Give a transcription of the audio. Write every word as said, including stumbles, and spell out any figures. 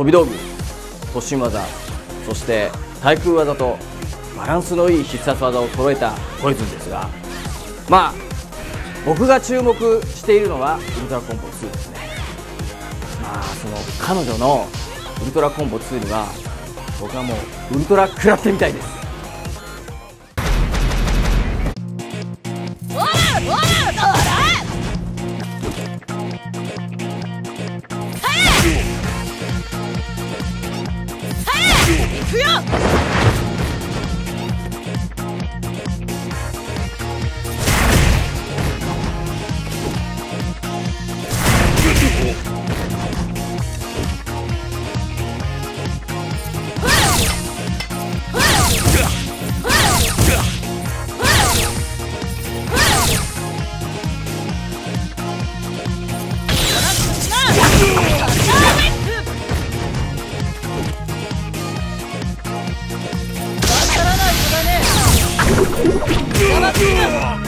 飛び道具、突進技、そして対空技とバランスのいい必殺技を揃えたポイズンですが、まあ僕が注目しているのはウルトラコンボツーですね。まあその彼女のウルトラコンボツーには僕はもうウルトラ食らってみたいです。 行くよ。わからない子だね。